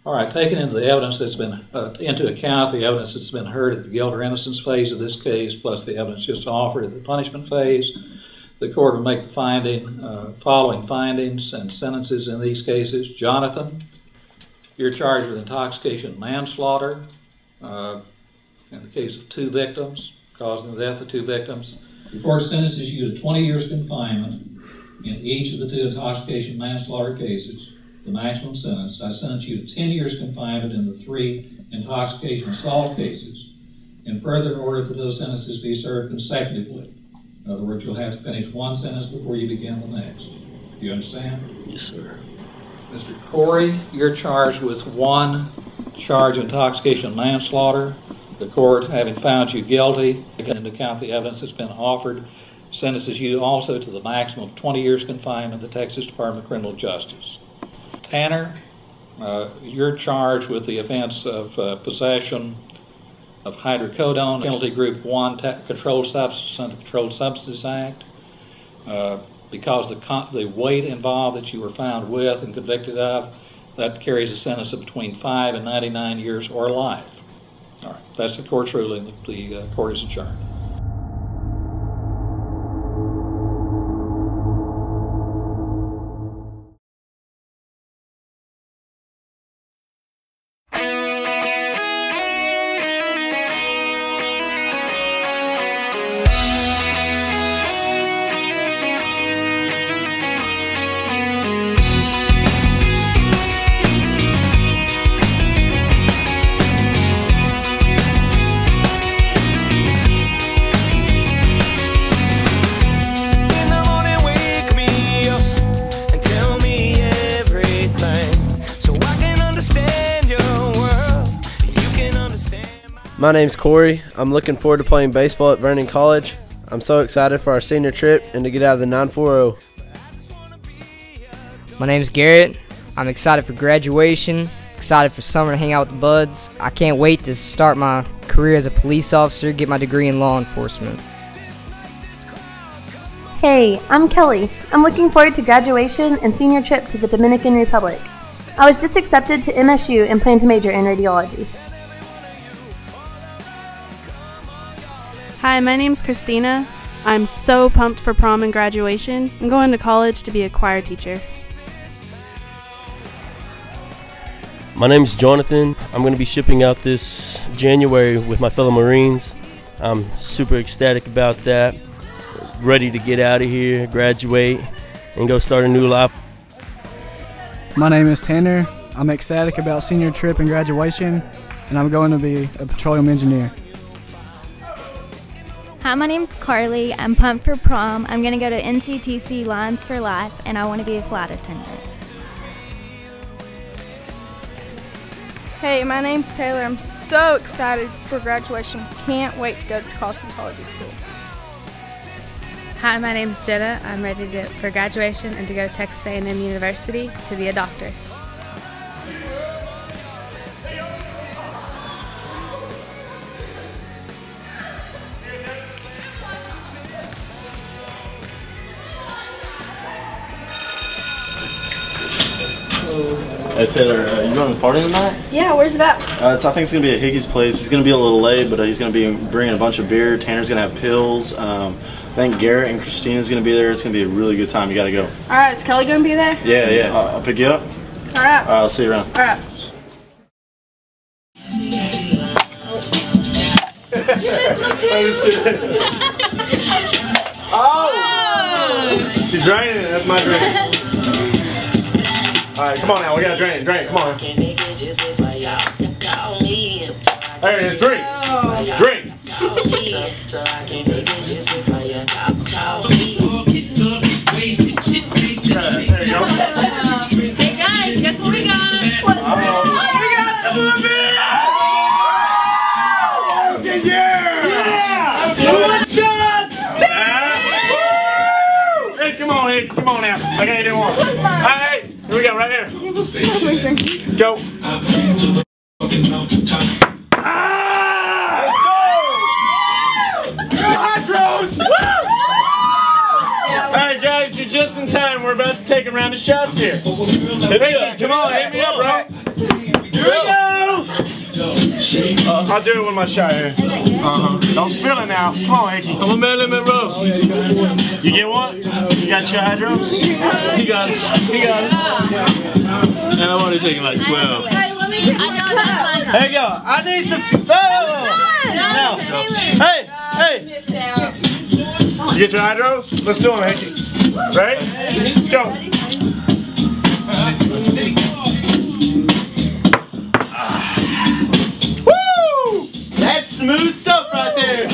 All right, taking into the evidence that's been into account the evidence that's been heard at the guilt or innocence phase of this case, plus the evidence just offered at the punishment phase, the court will make the following findings and sentences in these cases. Jonathan, you're charged with intoxication and manslaughter in the case of 2 victims, causing the death of 2 victims. The court sentences you to 20 years confinement in each of the 2 intoxication and manslaughter cases, the maximum sentence. I sentence you to 10 years confinement in the 3 intoxication assault cases, in further order that those sentences be served consecutively. In other words, you'll have to finish one sentence before you begin the next. Do you understand? Yes, sir. Mr. Corey, you're charged with 1 charge of intoxication and manslaughter. The court, having found you guilty, taking into account the evidence that's been offered, sentences you also to the maximum of 20 years confinement in the Texas Department of Criminal Justice. Tanner, you're charged with the offense of possession of hydrocodone, penalty group 1, controlled substance under the Controlled Substances Act. Because the weight involved that you were found with and convicted of, that carries a sentence of between 5 and 99 years or life. All right, that's the court's ruling. The court is adjourned. My name's Corey. I'm looking forward to playing baseball at Vernon College. I'm so excited for our senior trip and to get out of the 940. My name's Garrett. I'm excited for graduation, excited for summer to hang out with the buds. I can't wait to start my career as a police officer, get my degree in law enforcement. Hey, I'm Kelly. I'm looking forward to graduation and senior trip to the Dominican Republic. I was just accepted to MSU and plan to major in radiology. Hi, my name's Christina. I'm so pumped for prom and graduation. I'm going to college to be a choir teacher. My name's Jonathan. I'm going to be shipping out this January with my fellow Marines. I'm super ecstatic about that. Ready to get out of here, graduate, and go start a new life. My name is Tanner. I'm ecstatic about senior trip and graduation, and I'm going to be a petroleum engineer. Hi, my name's Carly. I'm pumped for prom. I'm going to go to NCTC Lines for Life, and I want to be a flight attendant. Hey, my name's Taylor. I'm so excited for graduation. Can't wait to go to cosmetology school. Hi, my name's Jenna. I'm ready for graduation and to go to Texas A&M University to be a doctor. Hey Taylor, you going to the party tonight? Yeah, where's it at? I think it's going to be at Hickey's place. He's going to be a little late, but he's going to be bringing a bunch of beer. Tanner's going to have pills. I think Garrett and Christina's going to be there. It's going to be a really good time. You got to go. All right, is Kelly going to be there? Yeah. I'll pick you up. All right. I'll see you around. All right. Oh! She's draining it. That's my drink. Alright, come on now. We got to drain. Come on. There it is. Drink. Drink. There you go. Hey guys, guess what we got? We got the movie! Yeah! 2 shots! Hey, come on now. I gotta do one. Hey, here we go, right here. Let's go. Ah! Let's go! Hydros! Alright guys, you're just in time. We're about to take a round of shots here. Come on, hit me up, bro. I'll do it with my shot here. Don't spill it now. Come on, Hickey. I'm a man limit row. You get one? You got your hydros? He got it. He got it. And I'm only taking like 12. Hey, let me get my cup. There you go. I need some. No. Hey, hey. Did you get your hydros? Let's do them, Hickey. Ready? Let's go. Woo! That's smooth stuff right there.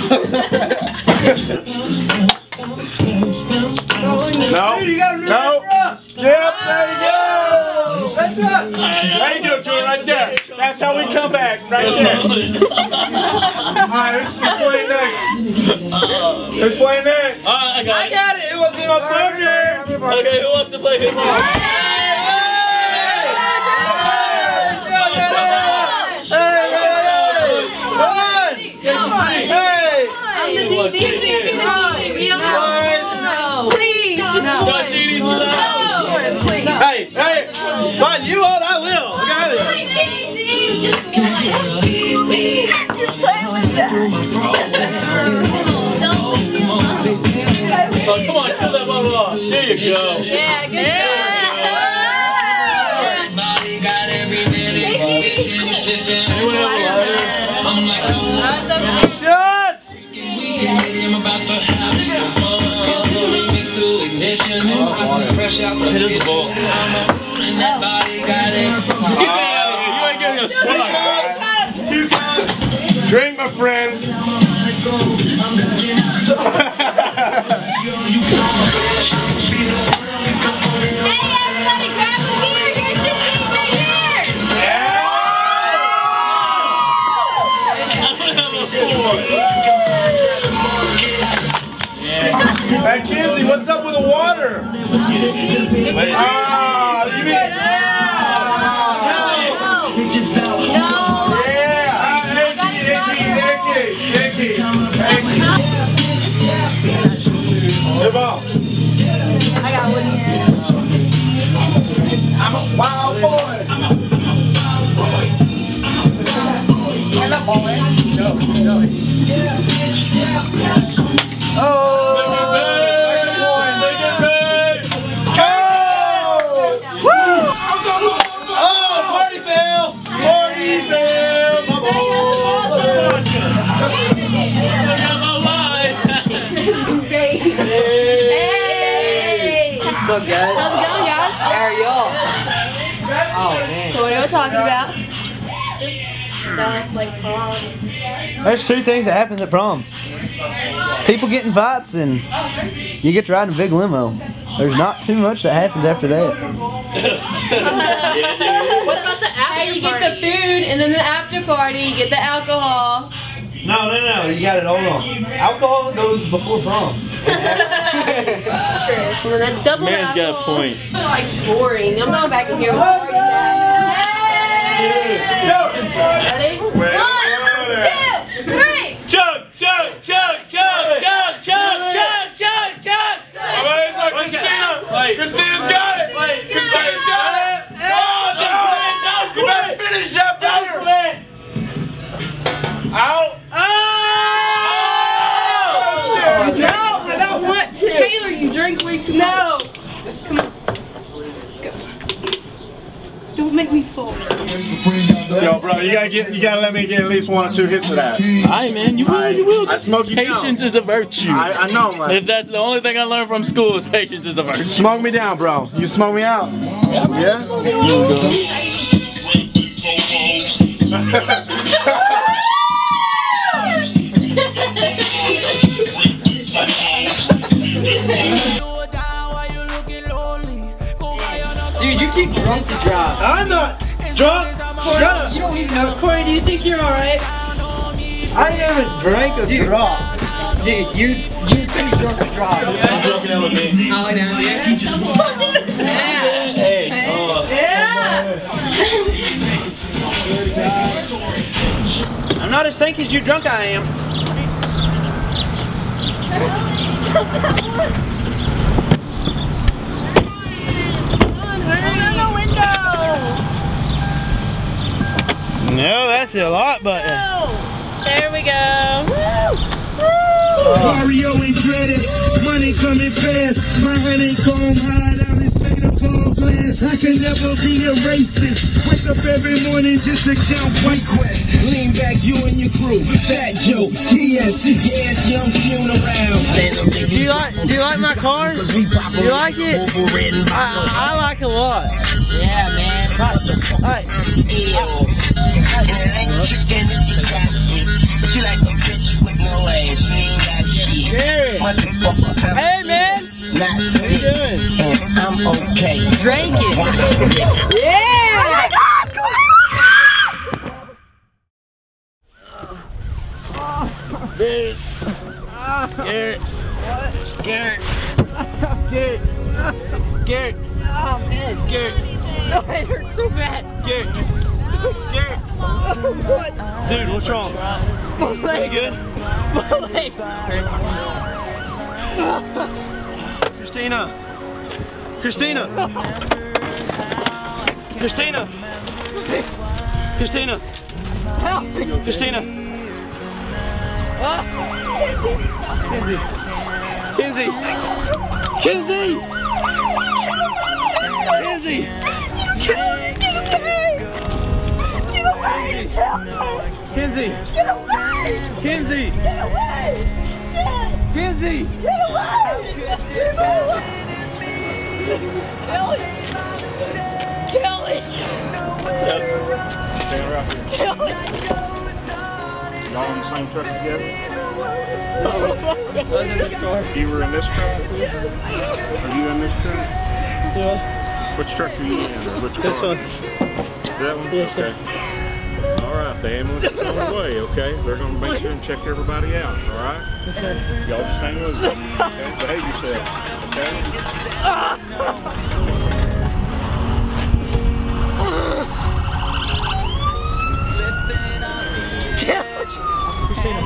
No. No. Yep, there you go. That's it. There you go, Joey, right there. That's how we come back, right there. Alright, who's playing next? Who's playing next? Alright, I got it. It wasn't my birthday. Okay, who wants to play hip hop? I'm the DD. Please, just one. Please. Hey, fine, you want, I will. I got it. You're playing with that. Oh, come on, fill that bottle off. There you go. Yeah, good job. Anyone have a lighter? Shots! Hit us the ball. Get that out of here. You ain't getting us twice. Drink, my friend. Hey, Kinsey, what's up with the water? Ah, you mean... Hickey. Hey, Bob. I got one here. I'm a wild boy. Oh! What's up, guys? How's it going, guys? How are y'all? Oh, man. So what are we talking about? Just stuff like prom. There's two things that happens at prom. People get in fights and you get to ride in a big limo. There's not too much that happens after that. What about the after party? You get the food and then the after party, you get the alcohol. No, you got it all wrong. Alcohol goes before prom. Well, that's double Man's alcohol. got a point. Like boring. I'm going back in here with boring guys. Ready? 1, 2, 3. Chug! Christina's got it! Christina's got it! Oh, no! You better finish that better! Out! No, I don't want to. Taylor, you drink way too much. No. Come on. Let's go. Don't make me full. Yo, bro, you gotta let me get at least 1 or 2 hits of that. Alright, man, you will. I smoke you down. Patience is a virtue. I know, man. If that's the only thing I learned from school is patience is a virtue. Smoke me down, bro. You smoke me out. Yeah? Dude, you're too drunk to drive. I'm not drunk. Corey, you don't even know. Corey, do you think you're alright? I haven't drank a drop. Dude, you're too drunk to drive. I'm joking out with me. Oh, no, yeah. Hey. I'm not as stinky as you drunk I am. Open the window. Press the lot button. There we go. Mario ain't dreaded, money coming fast. My honeycomb hideout is made of all glass. I can never be a racist. Wake up every morning just to count white quest. Lean back, you and your crew. Fat Joe, TS, yes, young funeral. Do you like my car? Do you like it? I like it a lot. Yeah, man. Alright. But you like a bitch with no ass. You ain't got shit. Hey, man. Not What you doing? and I'm okay. Drinking. Yeah! Oh my God! Garrett. Garrett. Garrett. Garrett. Garrett. Oh, man. Garrett. No, it hurts so bad. Garrett. Garrett. What? Dude, what's wrong? My leg. You good? My leg. Christina. Christina. Christina. Christina. Help me. Christina. Kenzie. Kenzie. Kenzie. Kenzie. Get away! Kenzie. Get away! Kenzie. Get away! Get away! Kelly! Kelly! What's up? Staying around here. Kelly! Y'all in the same truck together? I was in this car. You were in this truck? Are you in this truck? Yeah. Which truck are you in? Or which car? This one. That one? Yes, okay. All right, the ambulance is on the way, okay? They're going to make sure and check everybody out, all right? Yes, sir. Y'all just hang with me, okay? Behave yourself, okay? Christina.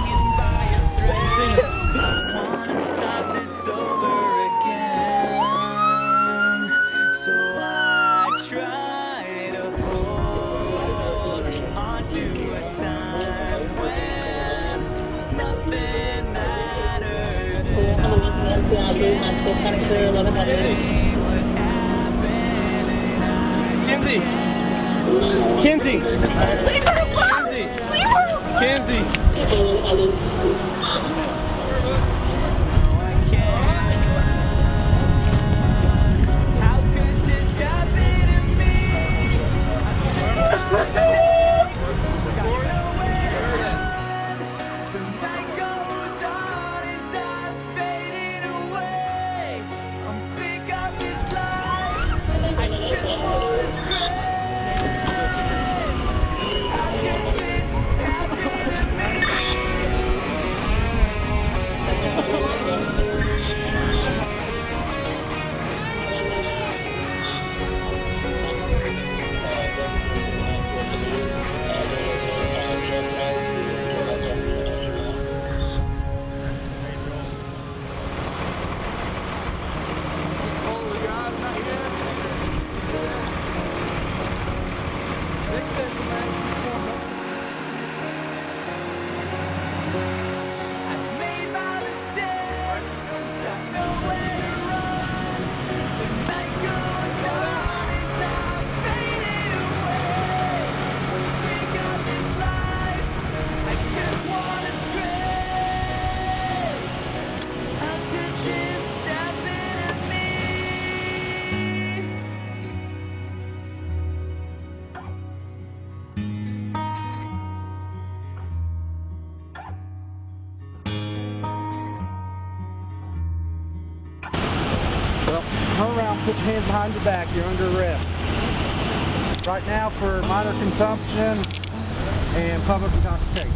Kenzie! Kenzie! Leave her alone! Leave her alone! Kenzie! How could this happen to me? The night goes on as I'm fading away. I'm sick of this life. I just want to scream. How could this happen to me? Turn around, put your hands behind your back, you're under arrest. Right now for minor consumption and public intoxication.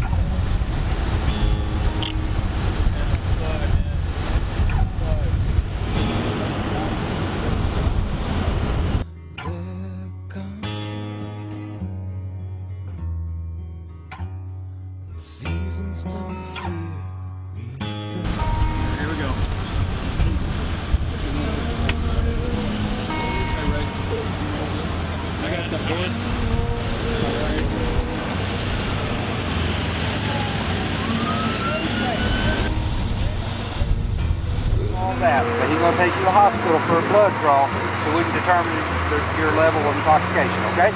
Seasons don't fear me. Here we go. I got the board. that. But he's going to take you to the hospital for a blood draw so we can determine your level of intoxication, okay?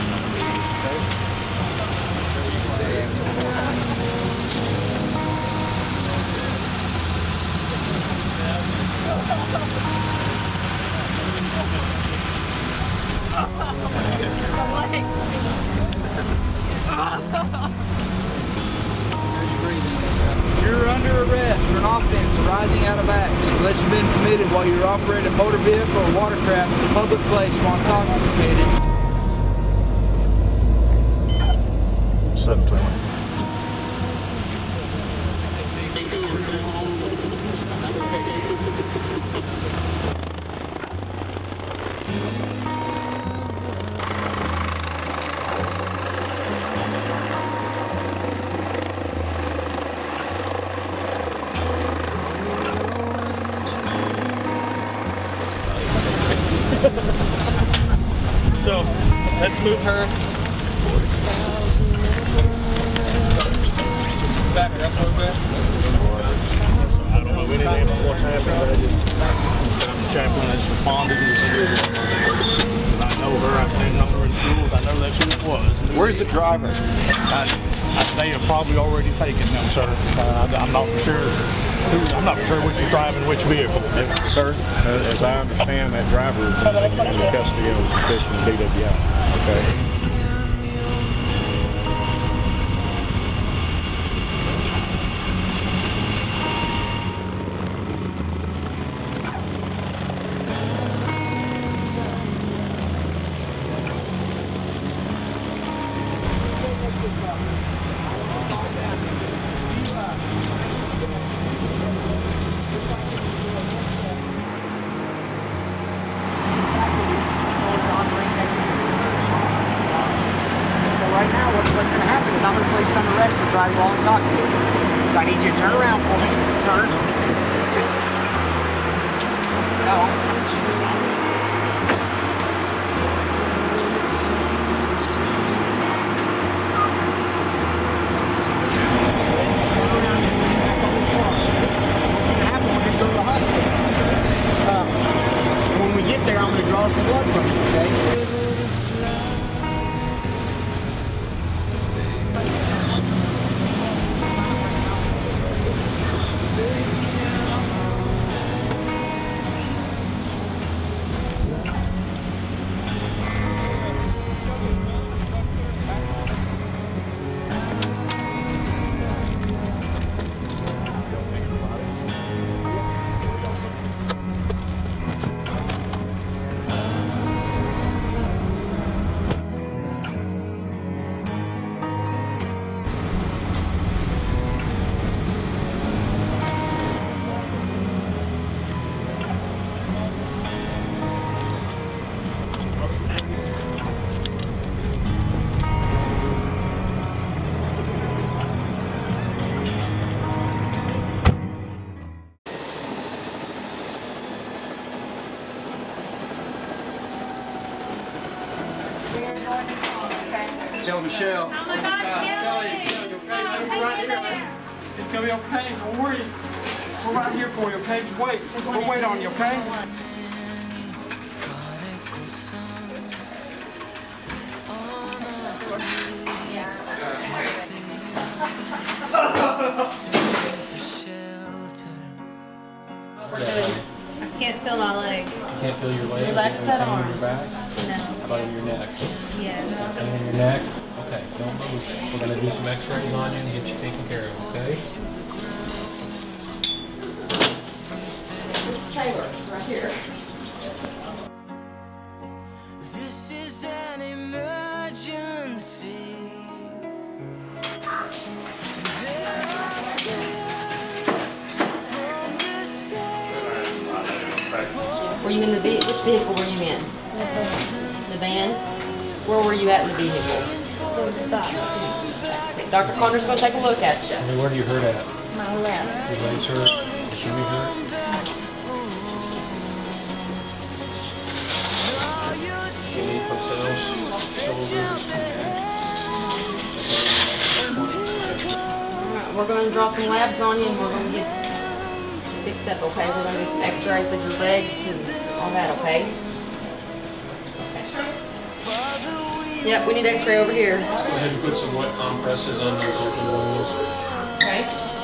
You're under arrest for an offense arising out of acts unless you've been committed while you're operating a motor vehicle or watercraft in a public place while intoxicated. 7:20. So, let's move her. Back her up a little bit. I don't know anything about what's happened, but I'm the chaplain that's responded. I know her, I've seen her in schools, I know that's who it was. Where's the driver? They have probably already taken him, sir. I'm not for sure. I'm not sure which is driving which vehicle. Sir, as I understand, that driver is in the custody of the petition DWI. Okay. Right now, what's going to happen is I'm going to place you on arrest for driving while intoxicated. So I need you to turn around for me. Turn. Just go. When we get there, I'm going to draw some blood from you, okay? Tell Michelle. Oh my God, Kelly, you okay? We're right here. It's gonna be okay. Don't worry. We're right here for you, okay? Just wait. We'll wait on you, okay? I can't feel my legs. You can't feel your legs? Relax that arm. Your back? No. How about in your neck? Yes. Pain in your neck? Okay, don't move. We're going to do some x-rays on you and get you taken care of, okay? This is Taylor, right here. This is an emergency. Were you in the which vehicle were you in? The van? Where were you at in the vehicle? Dr. Connor's going to take a look at you. Okay, where do you hurt at? My left. Your legs hurt? Your stomach hurt? Any pulsations? Shoulders? Alright, we're going to draw some labs on you and we're going to get fixed up, okay? We're gonna do some x-rays of your legs and all that, okay? Yep, we need x-ray over here. Go ahead and put some wet compresses on those open wounds. Okay.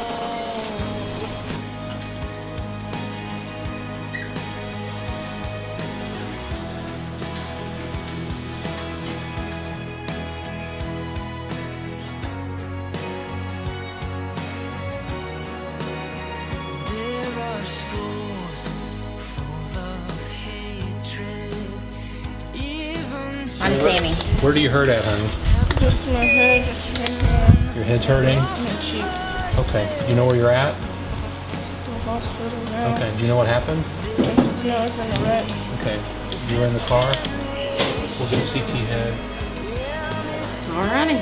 I'm Sammy. Where do you hurt at, honey? Just my head. Your head's hurting? My cheek. Okay. You know where you're at? The hospital now. Okay. Do you know what happened? I just know it's in the wreck. Okay. You were in the car? We'll get a CT head. Alrighty.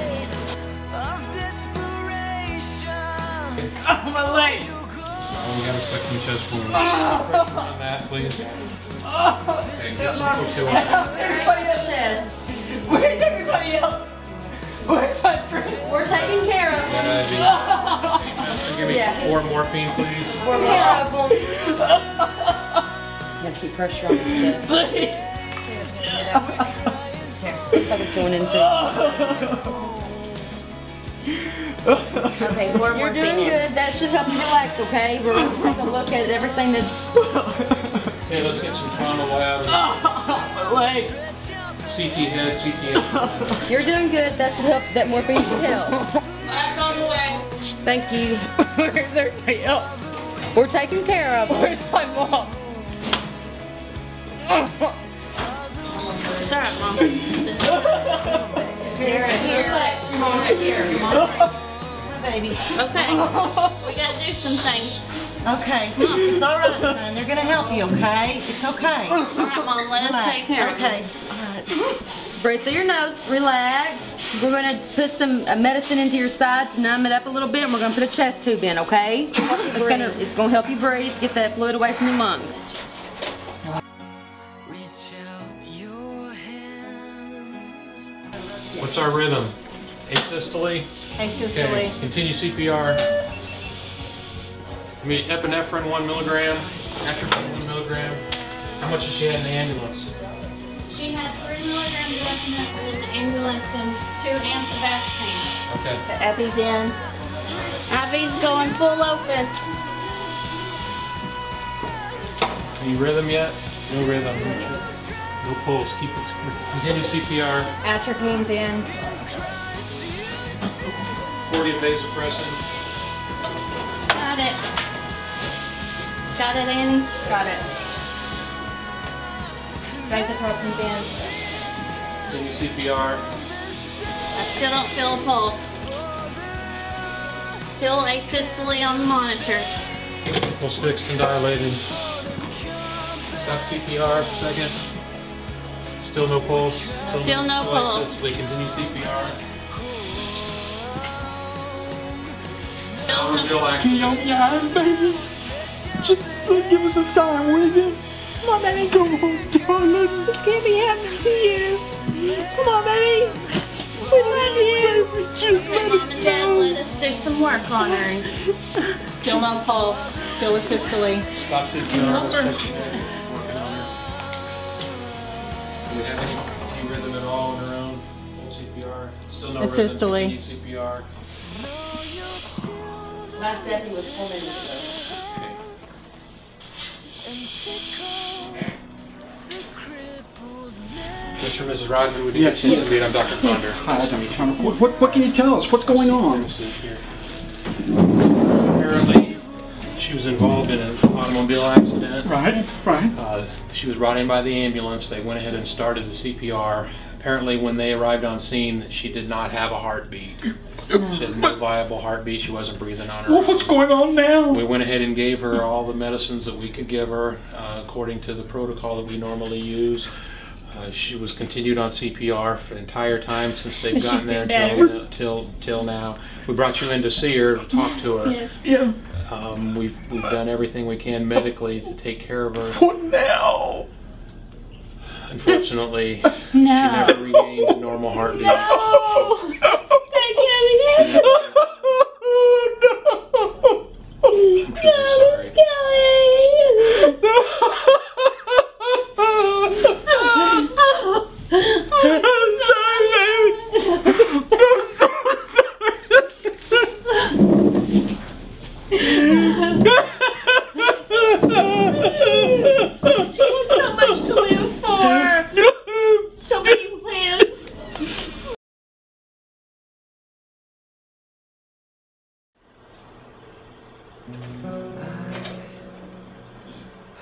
Oh, my leg! We have a second chest wound. On that, please. Okay, get some cocktail. Everybody else. Where's everybody else? Where's my friend? We're taking care of them. Give me 4 morphine, please. 4 more of them. You gotta keep pressure on his chest. Please. Here, looks like it's going into. Okay, 4 more. You're doing good. That should help you relax, okay? We're going to take a look at everything that's... Okay, let's get some trauma labs. My leg. CT head, CT head. You're doing good. That should help. That morphine should help. That's on the way. Thank you. Where's everybody else? We're taking care of them. Where's my mom? It's alright, Mom. Here. Mom, here. Mom. Baby. Okay. We gotta do some things. Okay, it's all right, son. They're gonna help you, okay? It's okay. All right, Mom. Let us take care of it. Okay. All right. Breathe through your nose. Relax. We're gonna put some medicine into your side to numb it up a little bit, and we're gonna put a chest tube in, okay? It's gonna help you breathe, get that fluid away from your lungs. What's our rhythm? Asystole? Asystole. Okay. Continue CPR. Give me epinephrine 1 milligram, atropine 1 milligram. How much does she have in the ambulance? She had 3 milligrams of epinephrine in the ambulance and 2 amps of aspirin. Okay. The Epi's in. IV's going full open. Any rhythm yet? No rhythm. No pulse. Keep it. Continue CPR. Atropine's in. 40 of vasopressin. Got it. Got it, Annie? Got it. Vasopressin's in. Continue CPR. I still don't feel a pulse. Still asystole on the monitor. Pulse fixed and dilated. Stop CPR for a second. Still no pulse. Still no pulse. Asystole. Continue CPR. Can you open your eyes, baby? Just give us a sign, will you? Come on, baby. Come on, darling. This can't be happening to you. Come on, baby. We love you. Okay, Mom and Dad, let us do some work on her. Still no pulse. Still asystole. Stop CPR. Working on her. Do we have any rhythm at all on her own? Full CPR. Still no Asystole. rhythm. Continue CPR. Last step he was pulling it. Mr. and Mrs. Rodman, would you yes. Please meet? I'm Dr. Condor. Hi, Dr. Condor. What can you tell us? What's going on? Apparently, she was involved in an automobile accident. Right, right. She was brought in by the ambulance. They went ahead and started the CPR. Apparently, when they arrived on scene, she did not have a heartbeat. She had no viable heartbeat. She wasn't breathing on her own. What's going on now? We went ahead and gave her all the medicines that we could give her according to the protocol that we normally use. She was continued on CPR for the entire time since they've gotten there till now. We brought you in to see her, to talk to her. Yes, yeah. We've done everything we can medically to take care of her. What now? Unfortunately, she never regained a normal heartbeat. No! I'm truly sorry. Skelly!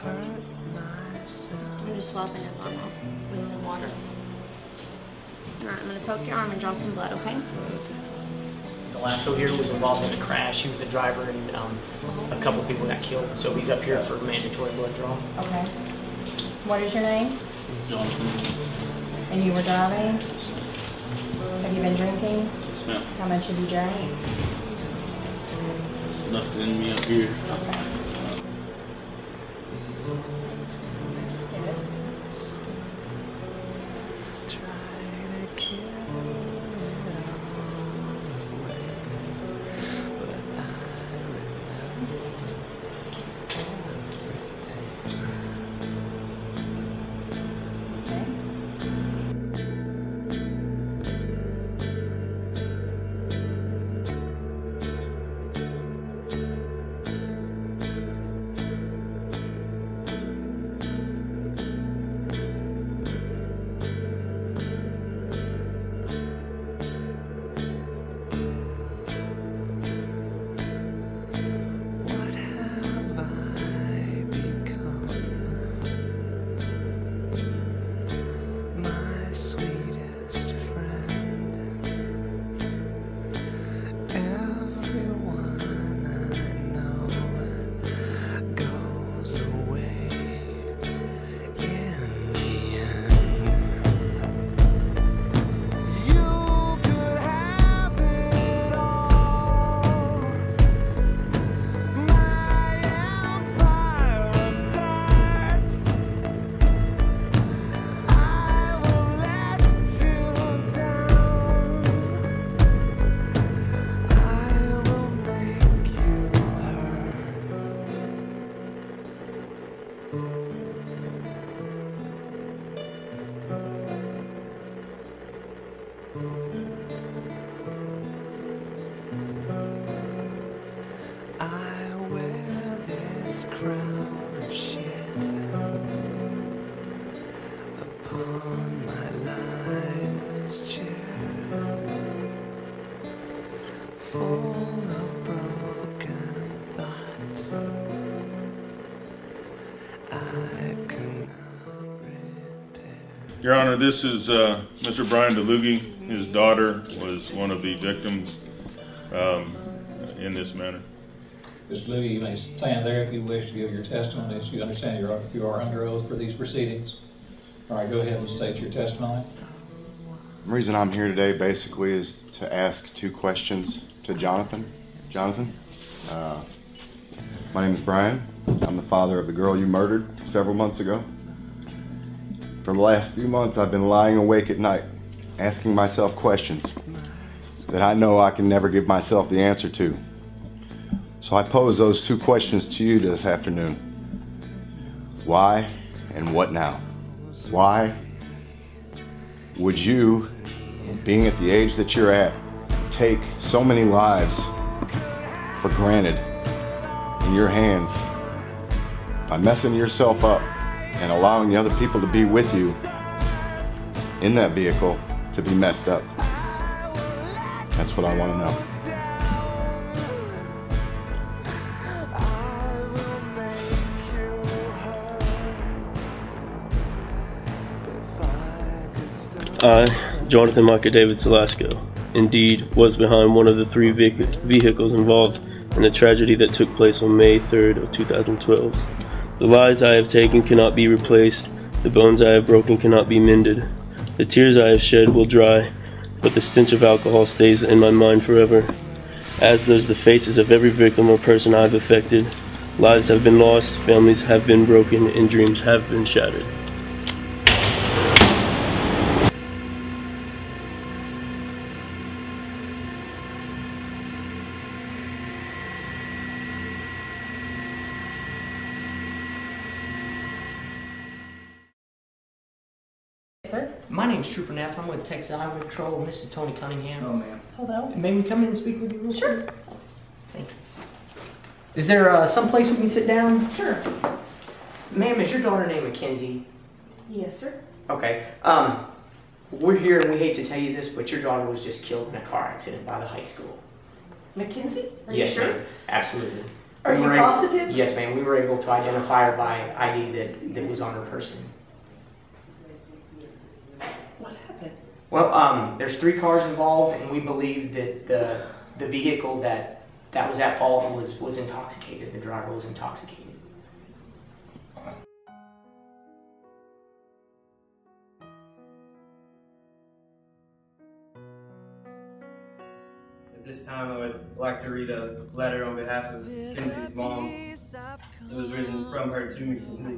I'm just swapping his arm off with some water. Alright, I'm gonna poke your arm and draw some blood, okay? Velasco here was involved in a crash. He was a driver, and a couple people got killed. So he's up here for mandatory blood draw. Okay. What is your name? Jonathan. And you were driving? Have you been drinking? Yes, ma'am. How much have you drank? There's nothing in me up here. Okay. Let's do it. crown of shit upon my life's chair, full of broken thoughts. I cannot repair. Your Honor, this is Mr. Brian DeLugie. His daughter was one of the victims in this manner. Mr. Lugie, you may stand there if you wish to give your testimony, as you understand you are under oath for these proceedings. All right, go ahead and state your testimony. The reason I'm here today basically is to ask two questions to Jonathan. Jonathan, my name is Brian. I'm the father of the girl you murdered several months ago. For the last few months, I've been lying awake at night, asking myself questions that I know I can never give myself the answer to. So I pose those two questions to you this afternoon. Why and what now? Why would you, being at the age that you're at, take so many lives for granted in your hands by messing yourself up and allowing the other people to be with you in that vehicle to be messed up? That's what I want to know. I, Jonathan Micah David Salasco, indeed was behind one of the three vehicles involved in the tragedy that took place on May 3rd of 2012. The lives I have taken cannot be replaced, the bones I have broken cannot be mended. The tears I have shed will dry, but the stench of alcohol stays in my mind forever, as does the faces of every victim or person I have affected. Lives have been lost, families have been broken, and dreams have been shattered. Sir? My name's Trooper Neff. I'm with Texas Highway Patrol. This is Tony Cunningham. Oh, ma'am. Hello. May we come in and speak with you real quick? Thank you. Is there some place we can sit down? Sure. Ma'am, is your daughter named Mackenzie? Yes, sir. Okay. We're here and we hate to tell you this, but your daughter was just killed in a car accident by the high school. Mackenzie? Are Yes, you sure? ma'am. Absolutely. Are you positive? Yes, ma'am. We were able to identify her by ID that was on her person. What happened? Well, there's 3 cars involved, and we believe that the vehicle that was at fault was intoxicated. The driver was intoxicated. At this time, I would like to read a letter on behalf of Kenzie's mom. It was written from her to me, Kenzie.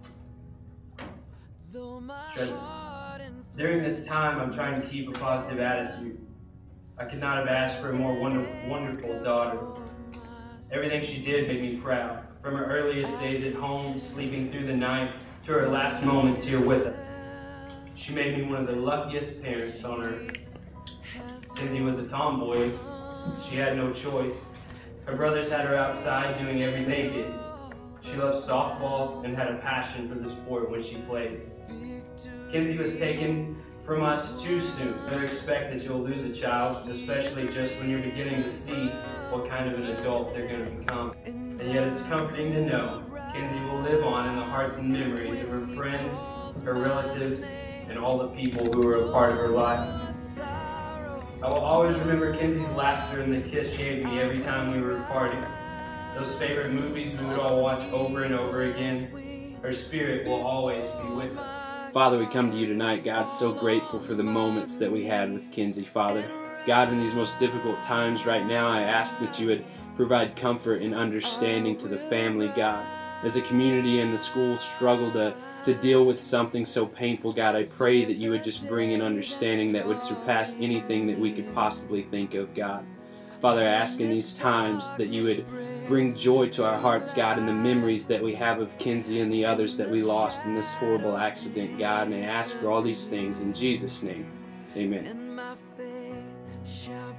Says, during this time, I'm trying to keep a positive attitude. I could not have asked for a more wonderful daughter. Everything she did made me proud. From her earliest days at home, sleeping through the night, to her last moments here with us. She made me one of the luckiest parents on earth. Kenzie was a tomboy. She had no choice. Her brothers had her outside doing everything they did. She loved softball and had a passion for the sport when she played. Kenzie was taken from us too soon. Never expect that you'll lose a child, especially just when you're beginning to see what kind of an adult they're going to become. And yet it's comforting to know Kenzie will live on in the hearts and memories of her friends, her relatives, and all the people who were a part of her life. I will always remember Kenzie's laughter and the kiss she gave me every time we were partying. Those favorite movies we would all watch over and over again. Her spirit will always be with us. Father, we come to you tonight, God, so grateful for the moments that we had with Kenzie, Father. God, in these most difficult times right now, I ask that you would provide comfort and understanding to the family, God. As a community and the school struggle to deal with something so painful, God, I pray that you would just bring an understanding that would surpass anything that we could possibly think of, God. Father, I ask in these times that you would bring joy to our hearts, God, in the memories that we have of Kenzie and the others that we lost in this horrible accident, God. And I ask for all these things in Jesus' name. Amen.